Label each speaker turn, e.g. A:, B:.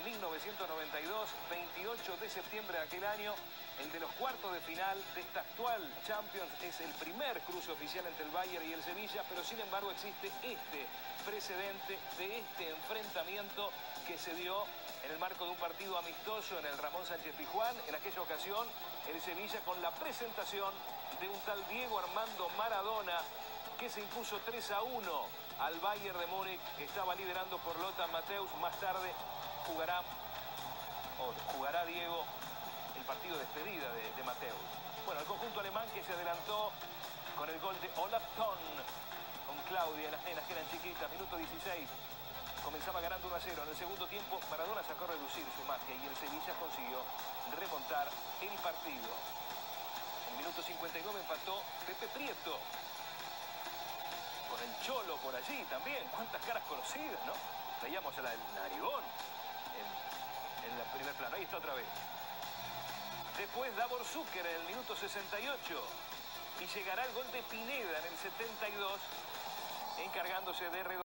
A: 1992, 28 de septiembre de aquel año, el de los cuartos de final de esta actual Champions. Es el primer cruce oficial entre el Bayern y el Sevilla, pero sin embargo existe este precedente de este enfrentamiento que se dio en el marco de un partido amistoso en el Ramón Sánchez Pizjuán. En aquella ocasión, el Sevilla con la presentación de un tal Diego Armando Maradona, que se impuso 3-1 al Bayern de Múnich, que estaba liderando por Lothar Matthäus. Más tarde jugará Diego el partido de despedida de Matthäus. Bueno, el conjunto alemán que se adelantó con el gol de Olaf Thon, con Claudia, las nenas que eran chiquitas, minuto 16. Comenzaba ganando 1-0. En el segundo tiempo, Maradona sacó a reducir su magia y el Sevilla consiguió remontar el partido. En el minuto 59 empató Pepe Prieto, con el Cholo por allí también. Cuántas caras conocidas, ¿no? Veíamos a la del Narigón en el primer plano. Ahí está otra vez. Después Davor Zucker en el minuto 68. Y llegará el gol de Pineda en el 72, encargándose de